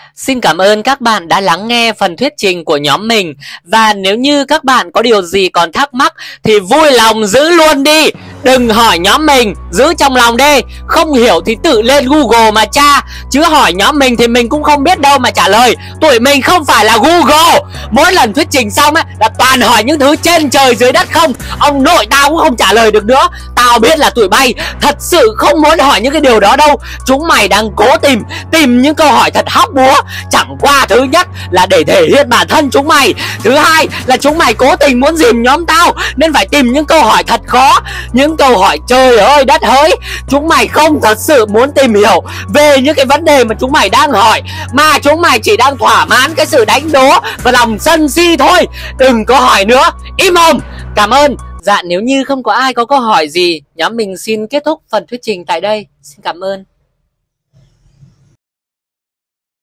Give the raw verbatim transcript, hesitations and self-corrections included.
Xin cảm ơn các bạn đã lắng nghe phần thuyết trình của nhóm mình. Và nếu như các bạn có điều gì còn thắc mắc thì vui lòng giữ luôn đi. Đừng hỏi nhóm mình, giữ trong lòng đi. Không hiểu thì tự lên Google mà tra. Chứ hỏi nhóm mình thì mình cũng không biết đâu mà trả lời. Tụi mình không phải là Google. Mỗi lần thuyết trình xong á là toàn hỏi những thứ trên trời dưới đất không. Ông nội tao cũng không trả lời được nữa. Tao biết là tụi bay thật sự không muốn hỏi những cái điều đó đâu. Chúng mày đang cố tìm Tìm những câu hỏi thật hóc búa. Chẳng qua thứ nhất là để thể hiện bản thân chúng mày. Thứ hai là chúng mày cố tình muốn dìm nhóm tao, nên phải tìm những câu hỏi thật khó. Những câu hỏi trời ơi đất hỡi. Chúng mày không thật sự muốn tìm hiểu về những cái vấn đề mà chúng mày đang hỏi, mà chúng mày chỉ đang thỏa mãn cái sự đánh đố và lòng sân si thôi. Đừng có hỏi nữa. Im mồm. Cảm ơn. Dạ nếu như không có ai có câu hỏi gì, nhóm mình xin kết thúc phần thuyết trình tại đây. Xin cảm ơn.